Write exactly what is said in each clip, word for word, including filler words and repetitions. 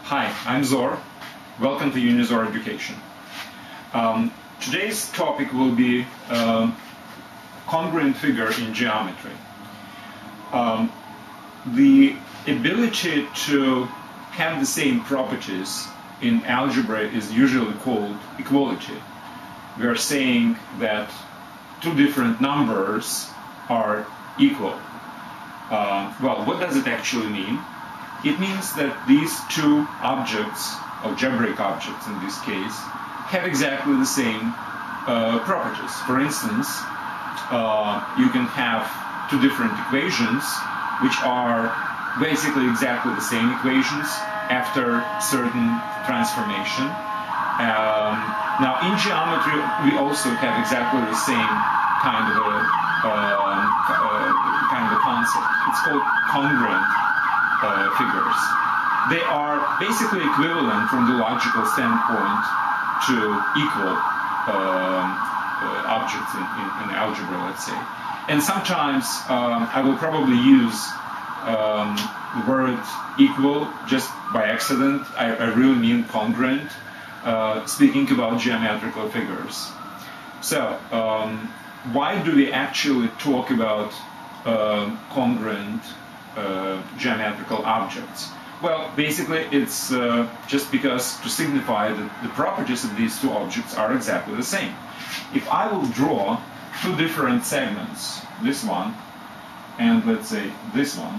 Hi, I'm Zor. Welcome to Unizor Education. Um, today's topic will be um, congruent figure in geometry. Um, the ability to have the same properties in algebra is usually called equality. We are saying that two different numbers are equal. Uh, well, what does it actually mean? It means that these two objects, algebraic objects in this case, have exactly the same uh, properties. For instance, uh, you can have two different equations which are basically exactly the same equations after certain transformation. Um, now, in geometry, we also have exactly the same kind of a uh, uh, kind of a concept. It's called congruent uh, figures. They are basically equivalent from the logical standpoint to equal um, uh, objects in, in, in algebra, let's say. And sometimes um, I will probably use um, the word equal just by accident. I, I really mean congruent, uh, speaking about geometrical figures. So, um, why do we actually talk about uh, congruent uh, geometrical objects? Well, basically it's uh, just because to signify that the properties of these two objects are exactly the same. If I will draw two different segments, this one and let's say this one,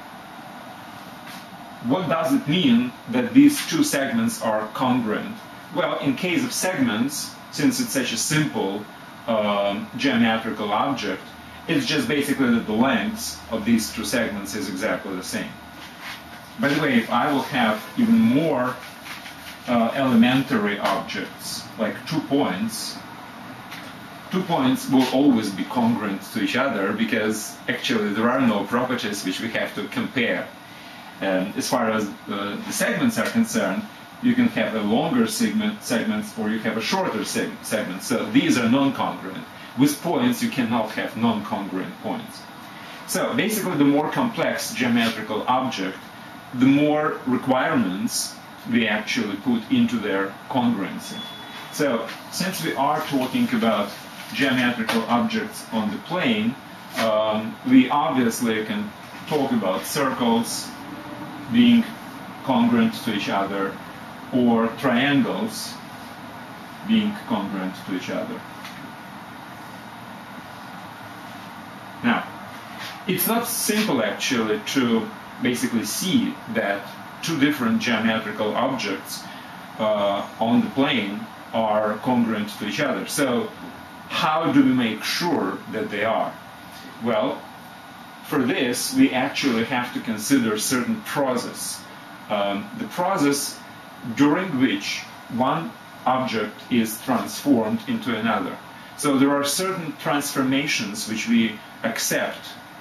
what does it mean that these two segments are congruent? Well, in case of segments, since it's such a simple um, geometrical object, it's just basically that the lengths of these two segments is exactly the same. By the way, if I will have even more uh, elementary objects, like two points, two points will always be congruent to each other because actually there are no properties which we have to compare. Um, as far as uh, the segments are concerned, you can have a longer segment segments or you have a shorter seg segment. So these are non-congruent. With points, you cannot have non-congruent points. So basically, the more complex geometrical object, the more requirements we actually put into their congruency. So since we are talking about geometrical objects on the plane, um, we obviously can talk about circles being congruent to each other, or triangles being congruent to each other. Now, it's not simple actually to basically see that two different geometrical objects uh, on the plane are congruent to each other. So, how do we make sure that they are? Well, for this, we actually have to consider certain process. Um, the process during which one object is transformed into another. So there are certain transformations which we accept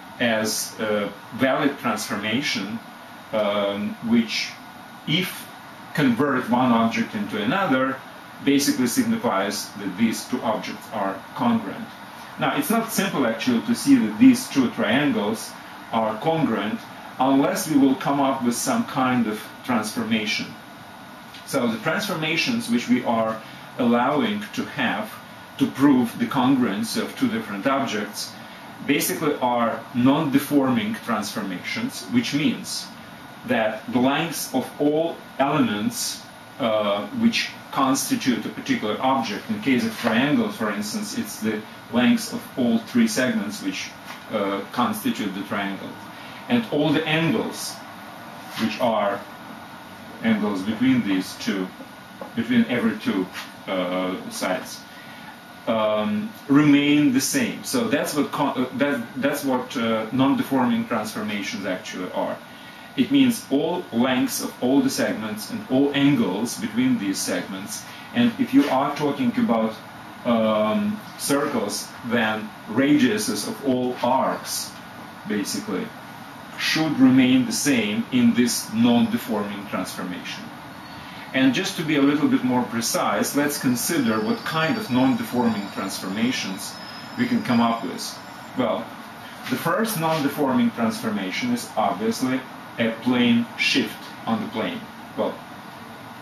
as a valid transformation, um, which, if convert one object into another, basically signifies that these two objects are congruent. Now, it's not simple actually to see that these two triangles are congruent unless we will come up with some kind of transformation. So the transformations which we are allowing to have to prove the congruence of two different objects basically are non-deforming transformations, which means that the lengths of all elements uh, which constitute a particular object, in case of triangles, for instance, it's the lengths of all three segments which uh, constitute the triangle, and all the angles which are angles between these two, between every two uh, sides, um, remain the same. So that's what con uh, that, that's what uh, non-deforming transformations actually are. It means all lengths of all the segments and all angles between these segments. And if you are talking about um, circles, then radiuses of all arcs, basically, should remain the same in this non-deforming transformation. And just to be a little bit more precise, let's consider what kind of non-deforming transformations we can come up with. Well, the first non-deforming transformation is obviously a plane shift on the plane. Well,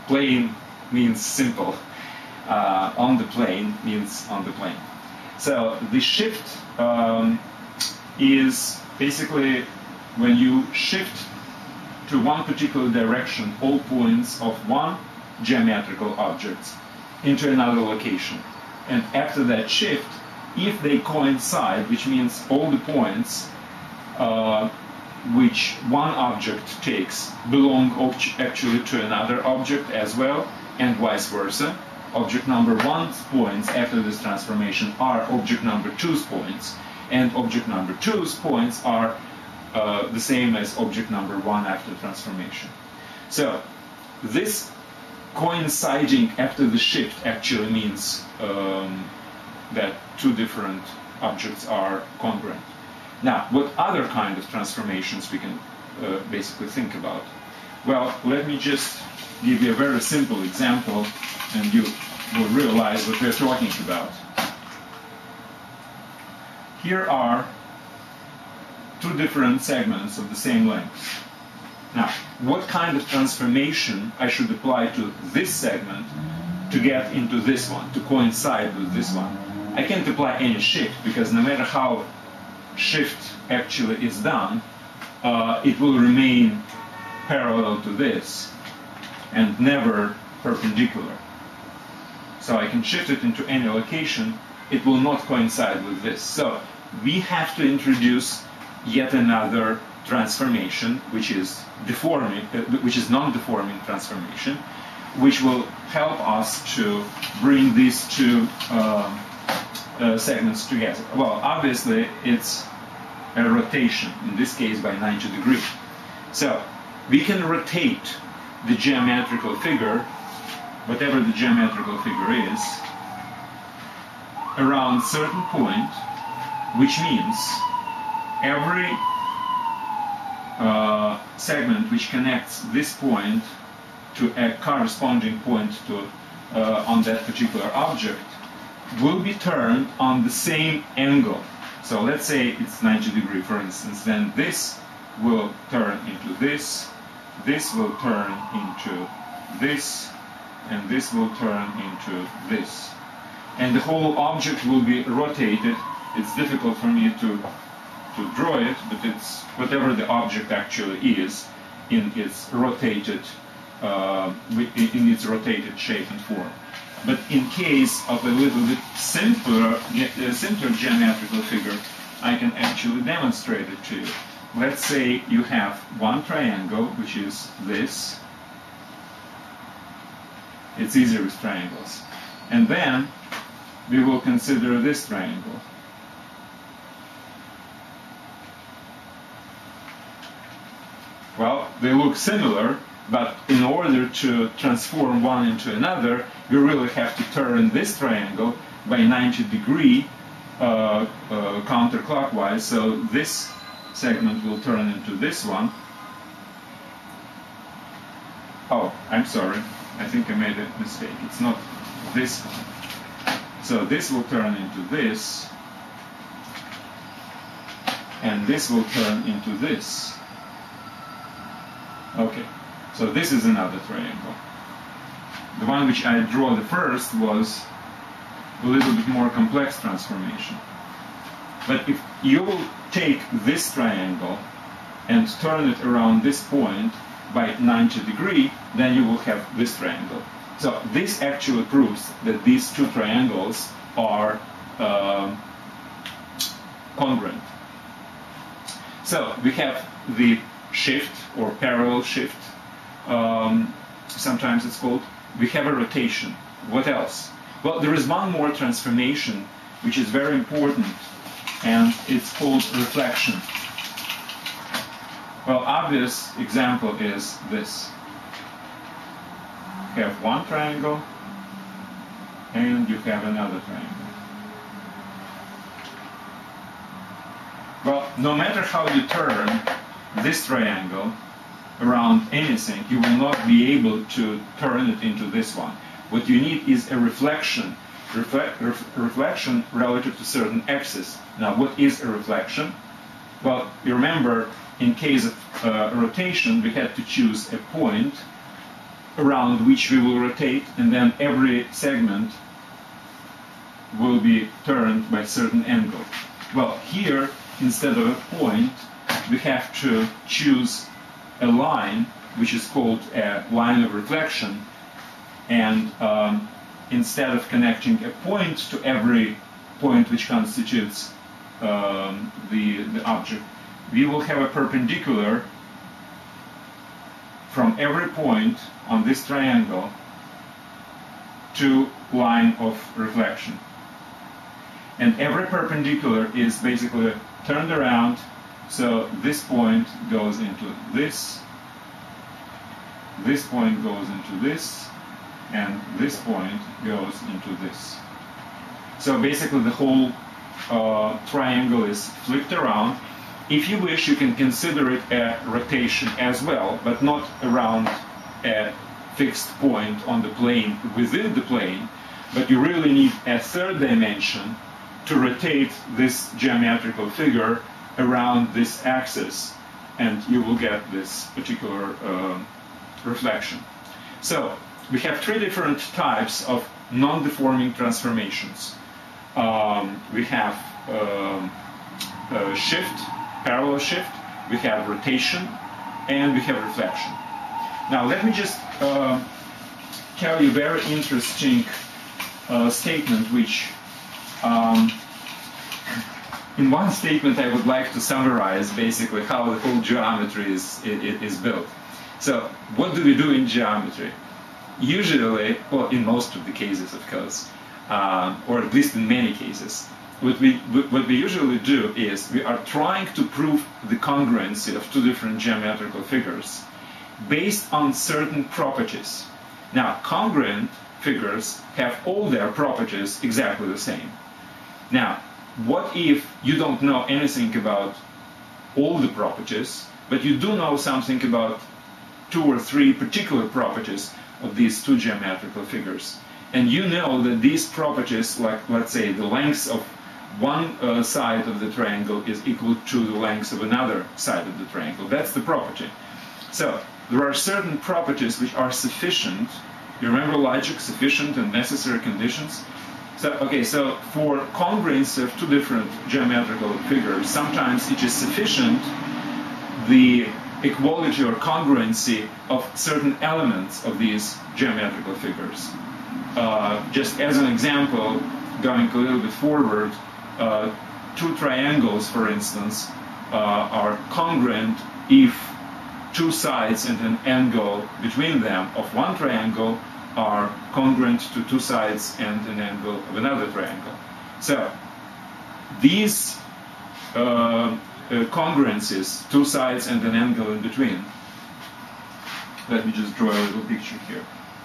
plane means simple. Uh, on the plane means on the plane. So the shift um, is basically when you shift to one particular direction all points of one geometrical object into another location. And after that shift, if they coincide, which means all the points uh, which one object takes belong actually to another object as well, and vice versa. Object number one's points after this transformation are object number two's points, and object number two's points are uh, the same as object number one after transformation. So this coinciding after the shift actually means um, that two different objects are congruent. Now, what other kind of transformations we can uh, basically think about? Well, let me just give you a very simple example, and you will realize what we're talking about. Here are two different segments of the same length. Now, what kind of transformation I should apply to this segment to get into this one, to coincide with this one? I can't apply any shift, because no matter how shift actually is done, uh, it will remain parallel to this and never perpendicular. So I can shift it into any location, it will not coincide with this. So we have to introduce yet another transformation, which is deforming, uh, which is non-deforming transformation, which will help us to bring these two uh, uh, segments together. Well, obviously it's a rotation, in this case by ninety degrees. So we can rotate the geometrical figure, whatever the geometrical figure is, around a certain point, which means every uh, segment which connects this point to a corresponding point to uh, on that particular object will be turned on the same angle. So let's say it's ninety degrees, for instance, then this will turn into this, this will turn into this, and this will turn into this. And the whole object will be rotated. It's difficult for me to, to draw it, but it's whatever the object actually is in its rotated, uh, in its rotated shape and form. But in case of a little bit simpler, uh, simpler geometrical figure, I can actually demonstrate it to you. Let's say you have one triangle, which is this. It's easier with triangles. And then we will consider this triangle. Well, they look similar, but in order to transform one into another, you really have to turn this triangle by ninety degrees uh, uh, counterclockwise. So this segment will turn into this one. Oh, I'm sorry. I think I made a mistake. It's not this one. So this will turn into this, and this will turn into this. Okay, so this is another triangle. The one which I drew the first was a little bit more complex transformation. But if you will take this triangle and turn it around this point by ninety degrees, then you will have this triangle. So this actually proves that these two triangles are uh, congruent. So we have the shift, or parallel shift, um, sometimes it's called. We have a rotation. What else? Well, there is one more transformation which is very important, and it's called reflection. Well, obvious example is this. You have one triangle, and you have another triangle. Well, no matter how you turn this triangle around anything, you will not be able to turn it into this one. What you need is a reflection, refle ref reflection relative to certain axis. Now, what is a reflection? Well, you remember, in case of uh, rotation, we had to choose a point around which we will rotate, and then every segment will be turned by a certain angle. Well, here, instead of a point, we have to choose a line, which is called a line of reflection, and um, instead of connecting a point to every point which constitutes um, the, the object, we will have a perpendicular from every point on this triangle to line of reflection. And every perpendicular is basically turned around, so this point goes into this, this point goes into this, and this point goes into this. So basically the whole uh, triangle is flipped around. If you wish, you can consider it a rotation as well, but not around a fixed point on the plane within the plane, but you really need a third dimension to rotate this geometrical figure around this axis, and you will get this particular uh, reflection. So we have three different types of non-deforming transformations. Um, we have um, uh, shift, parallel shift, we have rotation, and we have reflection. Now let me just uh, tell you a very interesting uh, statement which um, in one statement I would like to summarize basically how the whole geometry is, is, is built. So what do we do in geometry? Usually, well, in most of the cases of course, uh, or at least in many cases, what we, what we usually do is we are trying to prove the congruency of two different geometrical figures based on certain properties. Now, congruent figures have all their properties exactly the same. Now, what if you don't know anything about all the properties, but you do know something about two or three particular properties of these two geometrical figures? And you know that these properties, like let's say the length of one uh, side of the triangle is equal to the length of another side of the triangle. That's the property. So there are certain properties which are sufficient. You remember logic, sufficient and necessary conditions? So, okay, so for congruence of two different geometrical figures, sometimes it is sufficient the equality or congruency of certain elements of these geometrical figures. Uh, just as an example, going a little bit forward, uh, two triangles, for instance, uh, are congruent if two sides and an angle between them of one triangle are congruent to two sides and an angle of another triangle. So these uh, uh, congruencies, two sides and an angle in between, let me just draw a little picture here.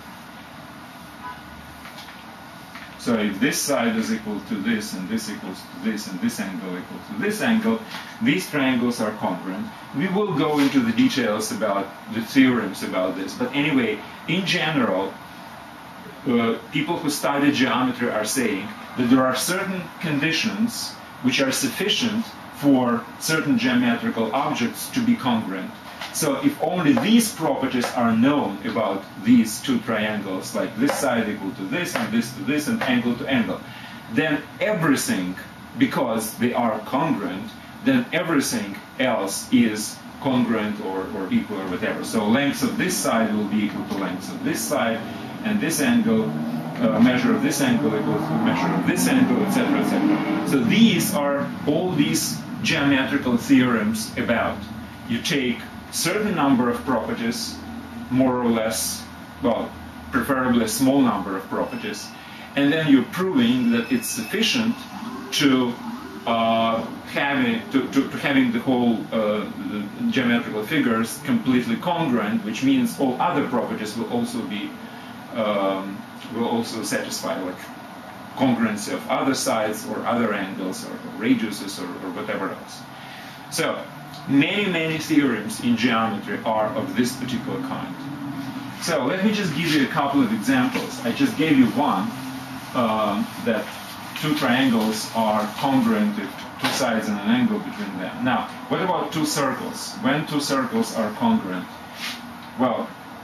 So if this side is equal to this, and this equals to this, and this angle equals to this angle, these triangles are congruent. We will go into the details about the theorems about this. But anyway, in general, uh, people who study geometry are saying that there are certain conditions which are sufficient for certain geometrical objects to be congruent. So if only these properties are known about these two triangles, like this side equal to this, and this to this, and angle to angle, then everything, because they are congruent, then everything else is congruent or, or equal or whatever. So length of this side will be equal to length of this side, and this angle, uh, measure of this angle equal to measure of this angle, et cetera, et cetera. So these are all these geometrical theorems about. You take certain number of properties, more or less, well, preferably a small number of properties, and then you're proving that it's sufficient to uh, having to, to, to having the whole uh, the geometrical figures completely congruent, which means all other properties will also be um, will also satisfy, like congruency of other sides or other angles or, or radiuses or, or whatever else. So many, many theorems in geometry are of this particular kind. So let me just give you a couple of examples. I just gave you one, um, that two triangles are congruent if two sides and an angle between them. Now, what about two circles? When two circles are congruent? Well,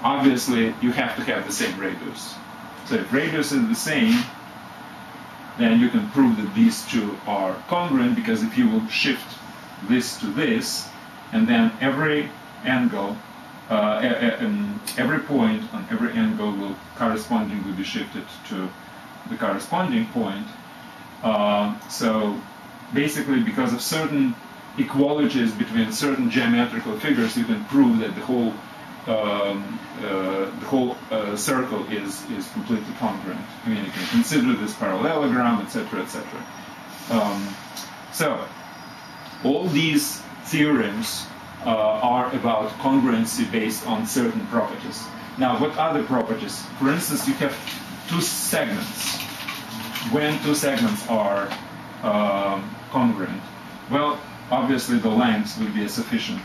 obviously you have to have the same radius. So if radius is the same, then you can prove that these two are congruent, because if you will shift this to this, and then every angle, uh, um, every point on every angle will correspondingly be shifted to the corresponding point. Uh, so basically, because of certain equalities between certain geometrical figures, you can prove that the whole um, uh, the whole uh, circle is is completely congruent. I mean, you can consider this parallelogram, et cetera, et cetera. Um, so all these theorems uh, are about congruency based on certain properties. Now, what other properties? For instance, you have two segments. When two segments are um, congruent, well, obviously the lengths will be sufficient,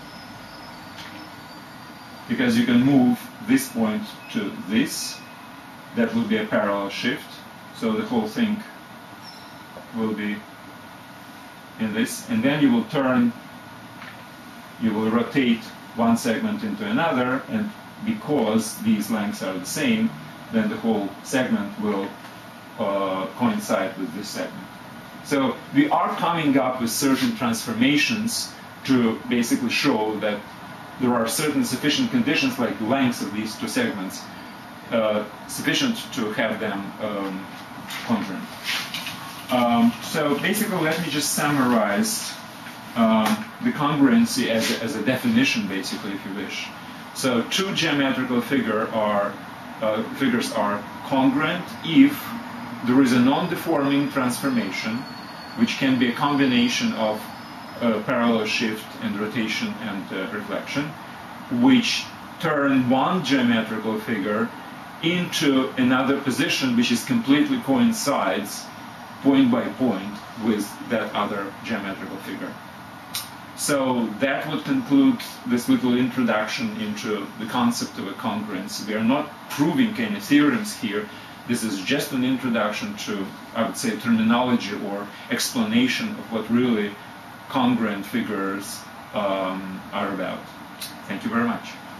because you can move this point to this. That will be a parallel shift, so the whole thing will be in this, and then you will turn, you will rotate one segment into another, and because these lengths are the same, then the whole segment will uh, coincide with this segment. So we are coming up with certain transformations to basically show that there are certain sufficient conditions, like the lengths of these two segments, uh, sufficient to have them um, congruent. Um, so basically, let me just summarize um, the congruency as a, as a definition, basically, if you wish. So two geometrical figure are, uh, figures are congruent if there is a non-deforming transformation, which can be a combination of uh, parallel shift and rotation and uh, reflection, which turn one geometrical figure into another position which is completely coincides point by point with that other geometrical figure. So that would conclude this little introduction into the concept of a congruence. We are not proving any theorems here. This is just an introduction to, I would say, terminology or explanation of what really congruent figures um, are about. Thank you very much.